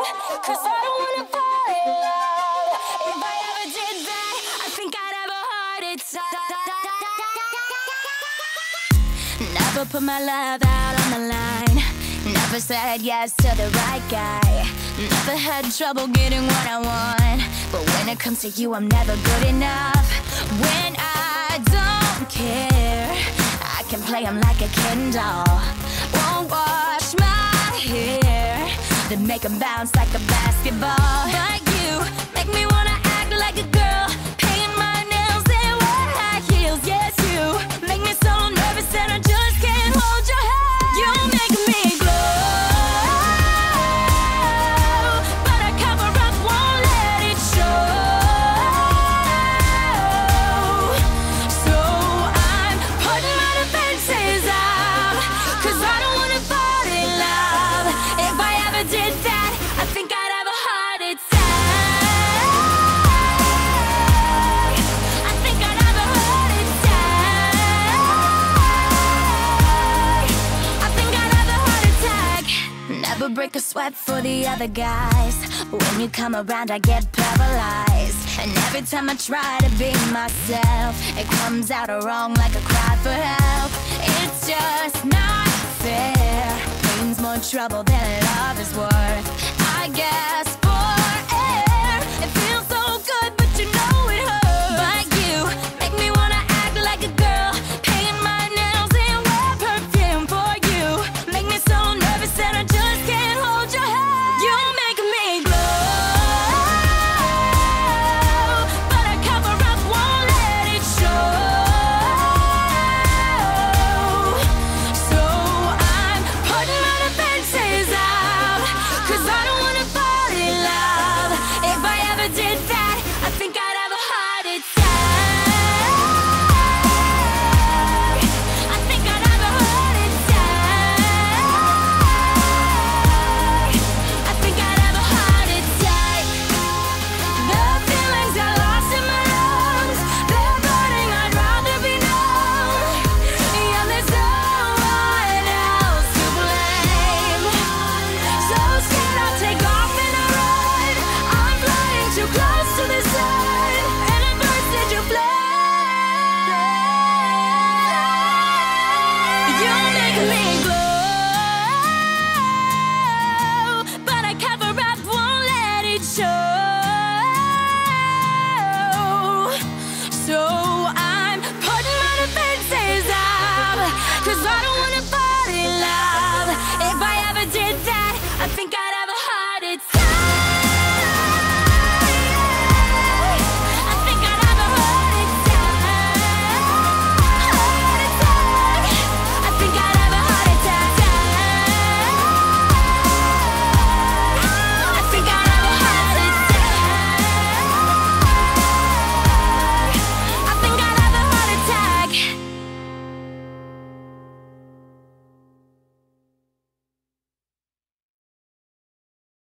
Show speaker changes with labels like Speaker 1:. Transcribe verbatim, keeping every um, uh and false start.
Speaker 1: Cause I don't wanna fall in love. If I ever did that, I think I'd have a heart attack. Never put my love out on the line. Never said yes to the right guy. Never had trouble getting what I want. But when it comes to you, I'm never good enough. When I don't care, I can play him like a Ken doll. Won't wash my hair, then make him bounce like a basketball. But you make me wanna act like a girl, paint my nails and wear high heels. Yes, you make me so nervous that I just can't hold your hand. You make me glow, but I cover up, won't let it show. So I'm putting my defenses up, cause I don't wanna fall in love. If I ever did that, I think I'd have a heart attack. I think I'd have a heart attack. I think I'd have a heart attack. Never break a sweat for the other guys. When you come around, I get paralyzed. And every time I try to be myself, it comes out wrong like a cry for help. It's just not fair. Pain's more trouble than love is worth, I guess.